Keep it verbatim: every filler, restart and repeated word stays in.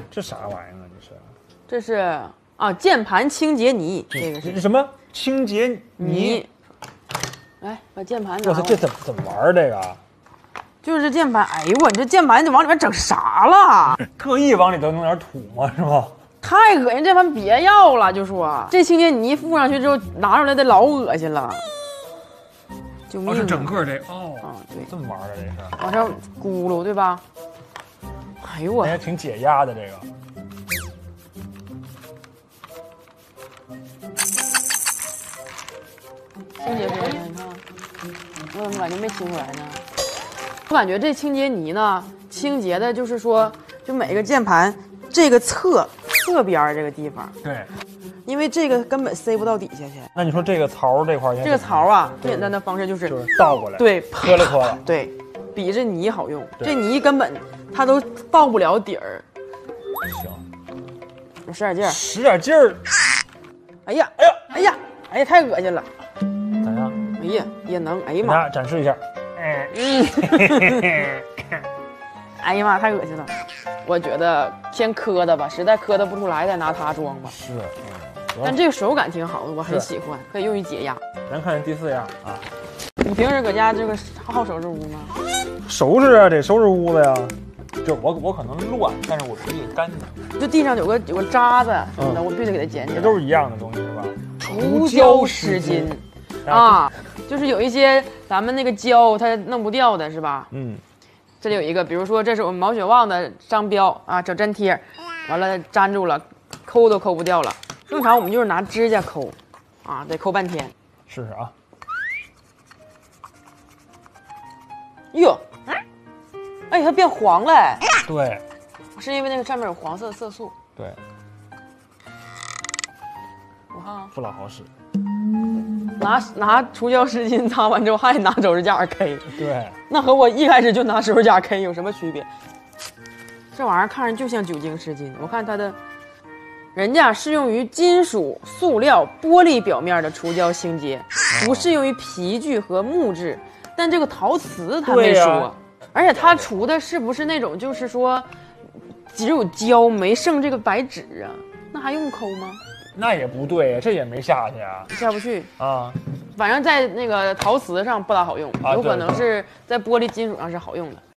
这啥玩意儿啊？这是？ 这是啊，键盘清洁泥，这个是什么清洁泥？ 来，把键盘拿。 我操，这怎么怎么玩这个？ 就是键盘，哎呦我，你这键盘你往里面整啥了？ 特意往里头弄点土吗？是吧？ 太恶心，这盘别要了，就说这清洁泥附上去之后拿出来得老恶心了。救命！ 哦，是整个这哦， 啊，对， 这么玩的这是。 往上咕噜，对吧？哎呦我， 还挺解压的这个。 清洁出来呢，你看，我怎么感觉没清出来呢？我感觉这清洁泥呢，清洁的就是说，就每个键盘这个侧侧边这个地方， 对， 因为这个根本塞不到底下去。 那你说这个槽这块， 这个槽啊，最简单的方式就是就是倒过来， 对， 磕了磕了， 对，比这泥好用。这泥根本它都到不了底儿。 行， 我使点劲儿， 使点劲儿。 哎呀， 哎呀， 哎呀，哎呀，太恶心了。 咋样？ 哎呀，也能，哎呀给妈， 大家展示一下。 嗯，哎呀妈，太恶心了。我觉得先磕的吧，实在磕的不出来再拿它装吧。 是，嗯， 但这个手感挺好的，我很喜欢，可以用于解压。 咱看第四样啊， 你平时搁家这个好收拾屋吗？ 收拾啊，得收拾屋子呀。就我我可能乱，但是我必须得干净。 就地上有个有个渣子什么的，嗯、我必须给它捡起来。 这都是一样的东西是吧？ 除胶湿巾啊，就是有一些咱们那个胶它弄不掉的是吧？嗯，这里有一个，比如说这是我们毛血旺的商标啊，整粘贴，完了粘住了，抠都抠不掉了。正常我们就是拿指甲抠，啊，得抠半天。 试试啊。 哟，哎，它变黄了。 对， 是因为那个上面有黄色色素。 对。 我看啊， 不老好使。 拿拿除胶湿巾擦完之后，还拿手指甲 K。 对。 那和我一开始就拿手指甲 K 有什么区别？这玩意儿看着就像酒精湿巾。我看它的，人家适用于金属、塑料、玻璃表面的除胶清洁，不适用于皮具和木质。但这个陶瓷它没说，啊、而且它除的是不是那种就是说只有胶没剩这个白纸啊？那还用抠吗？ 那也不对呀，这也没下去啊， 下不去啊。 反正在那个陶瓷上不大好用， 啊、 有可能是在玻璃金属上是好用的。